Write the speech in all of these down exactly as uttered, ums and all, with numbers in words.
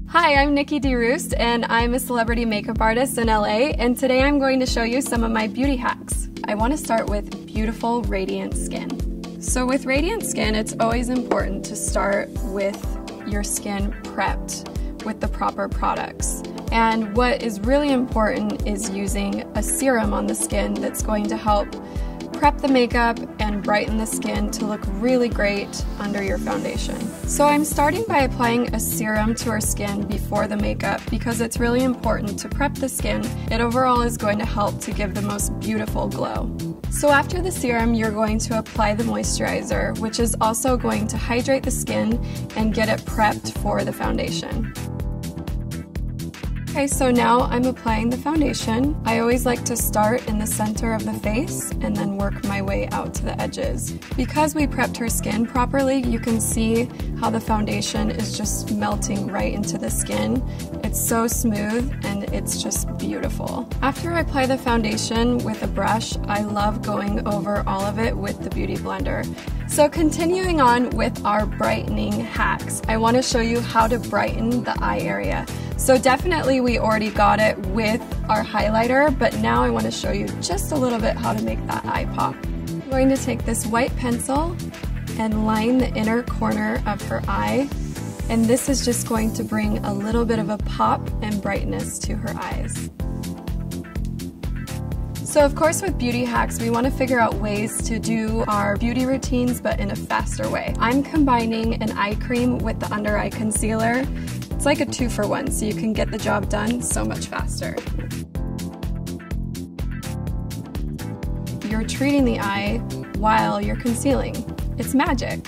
Hi, I'm Nikki DeRoost, and I'm a celebrity makeup artist in L A, and today I'm going to show you some of my beauty hacks. I want to start with beautiful, radiant skin. So with radiant skin, it's always important to start with your skin prepped with the proper products. And what is really important is using a serum on the skin that's going to help prep the makeup and brighten the skin to look really great under your foundation. So I'm starting by applying a serum to our skin before the makeup because it's really important to prep the skin. It overall is going to help to give the most beautiful glow. So after the serum, you're going to apply the moisturizer, which is also going to hydrate the skin and get it prepped for the foundation. Okay, so now I'm applying the foundation. I always like to start in the center of the face and then work my way out to the edges. Because we prepped her skin properly, you can see how the foundation is just melting right into the skin. It's so smooth and it's just beautiful. After I apply the foundation with a brush, I love going over all of it with the Beauty Blender. So continuing on with our brightening hacks, I want to show you how to brighten the eye area. So definitely we already got it with our highlighter, but now I want to show you just a little bit how to make that eye pop. I'm going to take this white pencil and line the inner corner of her eye, and this is just going to bring a little bit of a pop and brightness to her eyes. So of course with beauty hacks, we want to figure out ways to do our beauty routines but in a faster way. I'm combining an eye cream with the under eye concealer. It's like a two for one, so you can get the job done so much faster. You're treating the eye while you're concealing. It's magic.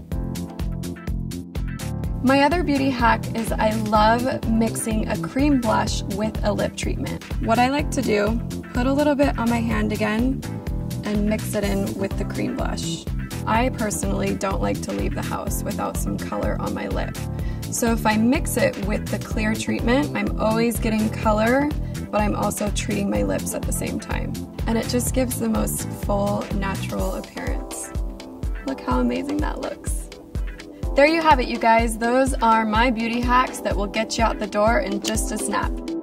My other beauty hack is I love mixing a cream blush with a lip treatment. What I like to do, put a little bit on my hand again and mix it in with the cream blush. I personally don't like to leave the house without some color on my lip. So if I mix it with the clear treatment, I'm always getting color, but I'm also treating my lips at the same time. And it just gives the most full, natural appearance. Look how amazing that looks. There you have it, you guys. Those are my beauty hacks that will get you out the door in just a snap.